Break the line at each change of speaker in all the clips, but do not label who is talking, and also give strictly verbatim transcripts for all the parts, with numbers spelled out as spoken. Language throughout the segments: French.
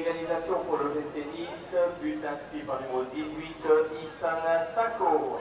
Égalisation pour l'O G C Nice, but inscrit par le numéro dix-huit, Issan Sako.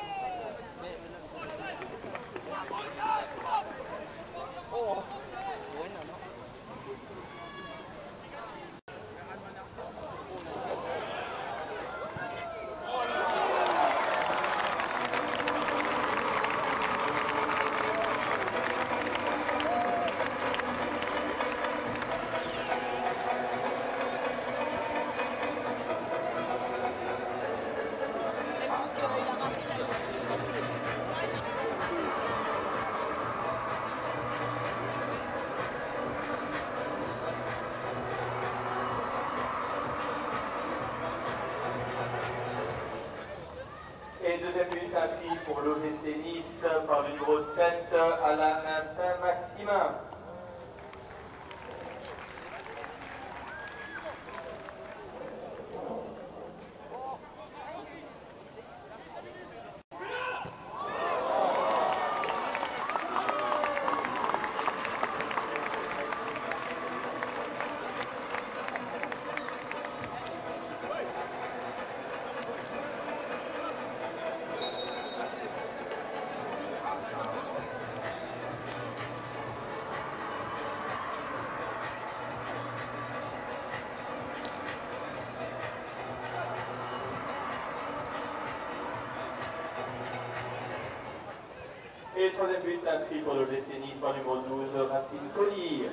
Et deuxième but inscrit pour l'O G C Nice par le numéro sept, Alan Saint-Maximin. Et le troisième but inscrit pour l'O G C Nice par le numéro douze, Racine Colli.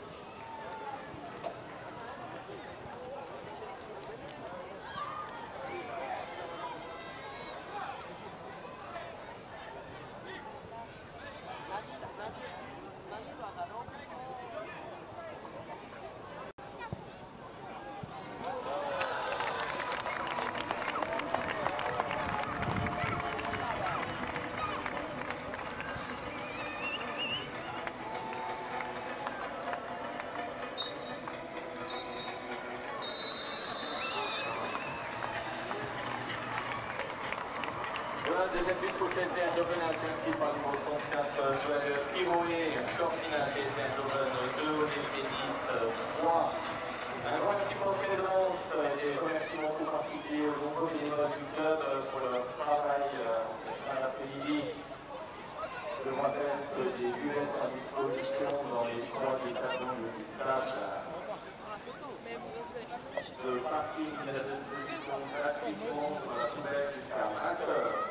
Deuxième but pour C S D Eindhoven, inscrit par le numéro soixante-quinze, Joël Pirouet, score final C S D Eindhoven deux, O G C Nice trois. Un grand merci pour votre présence et remerciements tout particuliers aux nombreux bénévoles du club pour leur travail à l'après-midi. Je vous rappelle que des buvettes à disposition dans les trois établissements de stade. Le parking est à disposition gratuitement pour la poubelle jusqu'à vingt heures.